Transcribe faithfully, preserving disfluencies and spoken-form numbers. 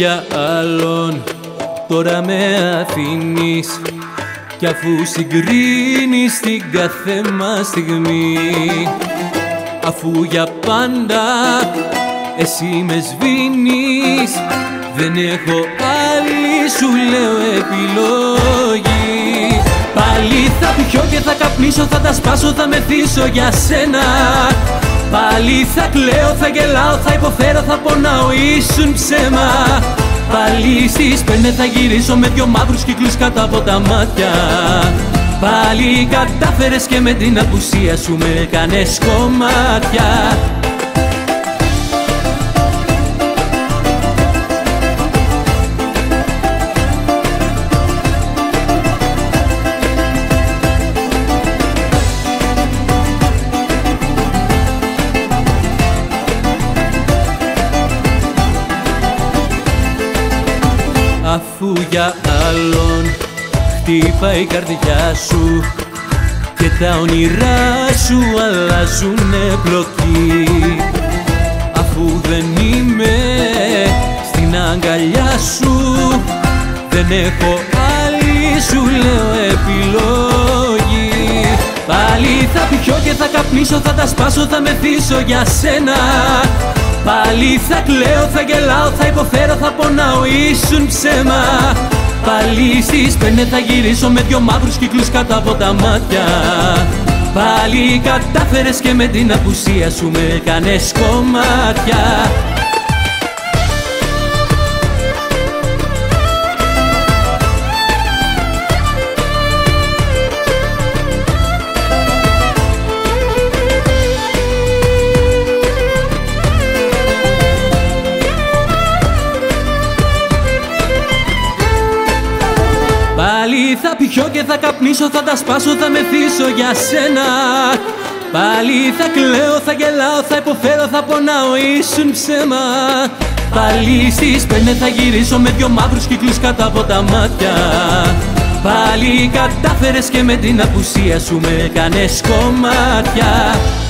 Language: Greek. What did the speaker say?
για άλλον τώρα με αφήνεις, κι αφού συγκρίνεις την κάθε μας στιγμή, αφού για πάντα εσύ με σβήνεις, δεν έχω άλλη, σου λέω, επιλογή. Πάλι θα πιω και θα καπνίσω, θα τα σπάσω, θα μεθύσω για σένα. Πάλι θα κλαίω, θα γελάω, θα υποφέρω, θα πονάω, ήσουν ψέμα. Πάλι στις πέντε θα γυρίσω με δυο μαύρους κύκλους κάτω από τα μάτια. Πάλι κατάφερες και με την απουσία σου με έκανες κομμάτια. Αφού για άλλον χτύπα η καρδιά σου και τα όνειρά σου αλλάζουνε πλοκή, αφού δεν είμαι στην αγκαλιά σου, δεν έχω άλλη, σου λέω, επιλογή. Πάλι θα πιω και θα καπνίσω, θα τα σπάσω, θα μεθύσω για σένα. Πάλι θα κλαίω, θα γελάω, θα υποφέρω, θα πονάω, ήσουν ψέμα. Πάλι στις πέντε θα γυρίσω με δυο μαύρους κύκλους κάτω από τα μάτια. Πάλι κατάφερες και με την απουσία σου με έκανες κομμάτια. Πάλι θα πιω και θα καπνίσω, θα τα σπάσω, θα μεθύσω για σένα. Πάλι θα κλαίω, θα γελάω, θα υποφέρω, θα πονάω, ήσουν ψέμα. Πάλι στις πέντε θα γυρίσω με δυο μαύρους κύκλους κάτω από τα μάτια. Πάλι κατάφερες και με την απουσία σου με έκανες κομμάτια.